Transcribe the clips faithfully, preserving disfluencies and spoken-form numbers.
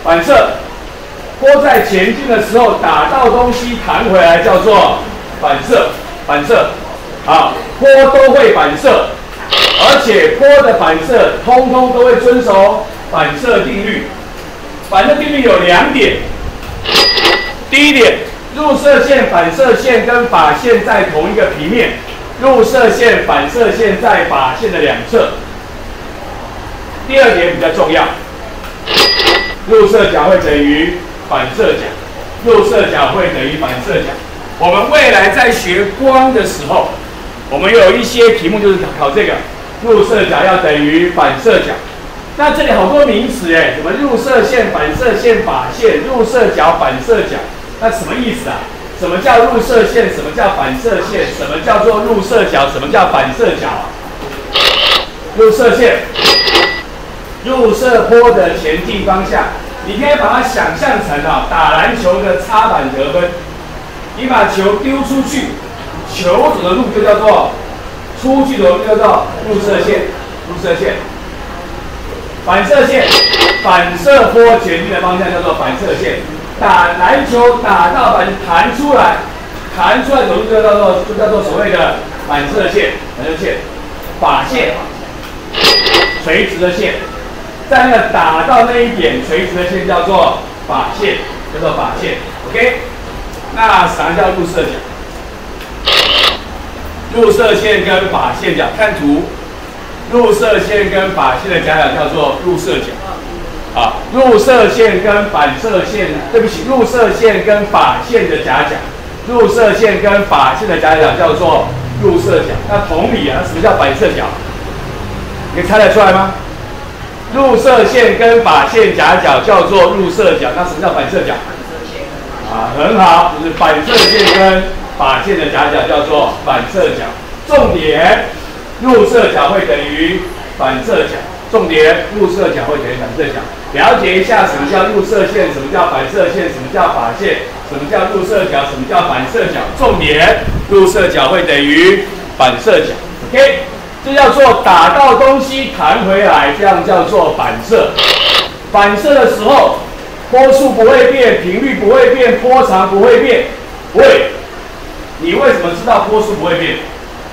反射。波在前进的时候打到东西弹回来叫做反射，反射。好，波都会反射，而且波的反射通通都会遵守反射定律。反射定律有两点，第一点，入射线、反射线跟靶线在同一个平面，入射线、反射线在靶线的两侧。第二点比较重要，入射角会等于反射角，入射角会等于反射角。我们未来在学光的时候，我们有一些题目就是考这个，入射角要等于反射角。那这里好多名词哎，什么入射线、反射线、靶线、入射角、反射角，那什么意思啊？什么叫入射线？什么叫反射线？什么叫做入射角？什么叫反射角啊？入射线，入射波的前进方向，你可以把它想象成啊，打篮球的擦板得分。你把球丢出去，球走的路就叫做出去的路叫做入射线，入射线。反射线，反射波前进的方向叫做反射线。打篮球打到板弹出来，弹出来走路就叫做就叫做所谓的反射线，反射线。靶线，垂直的线，在那个打到那一点垂直的线叫做靶线，叫做靶线。OK， 那啥叫入射角？入射线跟靶线角，看图。入射线跟靶线的夹角叫做入射角，啊，入射线跟反射线，对不起，入射线跟靶线的夹角，入射线跟靶线的夹角叫做入射角。那同理啊，什么叫反射角？你猜得出来吗？入射线跟靶线夹角叫做入射角，那什么叫反射角？啊，很好，就是反射线跟靶线的夹角叫做反射角。重点。入射角会等于反射角，重点，入射角会等于反射角。了解一下什么叫入射线，什么叫反射线，什么叫靶线，什么叫入射角，什么叫反射角。重点，入射角会等于反射角。OK， 这叫做打到东西弹回来，这样叫做反射。反射的时候，波速不会变，频率不会变，波长不会变。不会，你为什么知道波速不会变？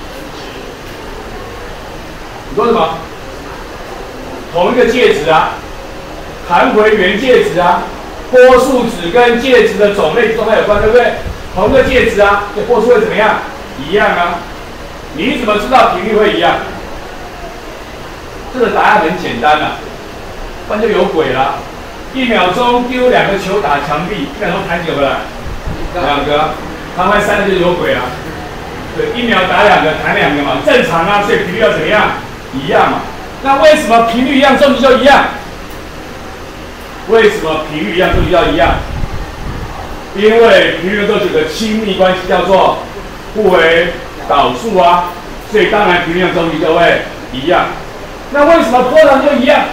你说什么？同一个介质啊，弹回原介质啊，波速只跟介质的种类状态有关，对不对？同一个介质啊，这波速会怎么样？一样啊。你怎么知道频率会一样？这个答案很简单啊，不然就有鬼了。一秒钟丢两个球打墙壁，一秒钟弹几个了？两个，弹完三个就有鬼了。对，一秒打两个，弹两个嘛，正常啊，所以频率要怎么样？一样嘛？那为什么频率一样，重力就一样？为什么频率一样，重力要一样？因为频率都有个亲密关系，叫做互为导数啊，所以当然频率和重力就会一样。那为什么波长就一样？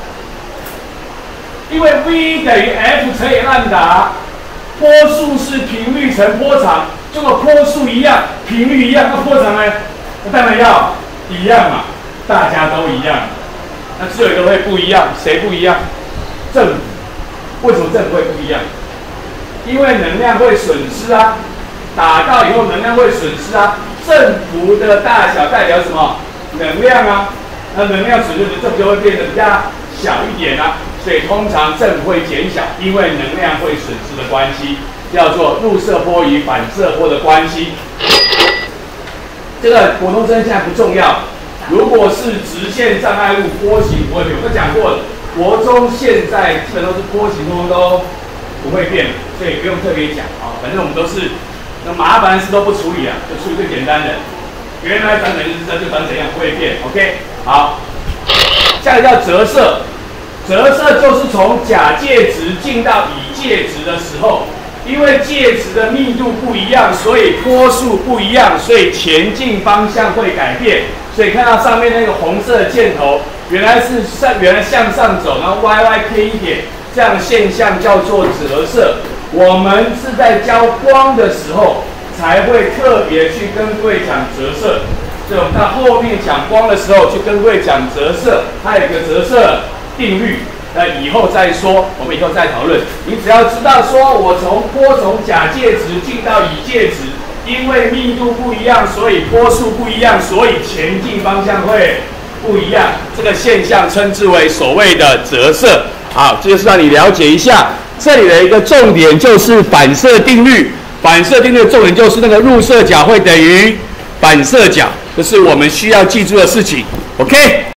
因为 V 等于 F 乘以兰达，波速是频率乘波长，结果波速一样，频率一样，那波长呢？那当然要一样嘛。大家都一样，那只有一个会不一样，谁不一样？振幅。为什么振幅会不一样？因为能量会损失啊，打到以后能量会损失啊。振幅的大小代表什么？能量啊。那能量损失的振幅就会变得比较小一点啊，所以通常振幅会减小，因为能量会损失的关系，叫做入射波与反射波的关系。这个国中生现在不重要。如果是直线障碍物，波形不会变。我都讲过了，国中现在基本都是波形，通通都不会变，所以不用特别讲啊。反正我们都是那麻烦的事都不处理啊，就处理最简单的。原来长怎样就长怎样，不会变。OK， 好。下一个叫折射，折射就是从甲介质进到乙介质的时候，因为介质的密度不一样，所以波速不一样，所以前进方向会改变。所以看到上面那个红色的箭头，原来是上原来向上走，然后歪歪偏一点，这样的现象叫做折射。我们是在教光的时候才会特别去跟各位讲折射。所以我们到后面讲光的时候，去跟各位讲折射，它有一个折射定律。 那以后再说，我们以后再讨论。你只要知道说，我从波从甲介质进到乙介质，因为密度不一样，所以波速不一样，所以前进方向会不一样。这个现象称之为所谓的折射。好，这就是让你了解一下。这里的一个重点就是反射定律。反射定律的重点就是那个入射角会等于反射角，这是我们需要记住的事情。OK。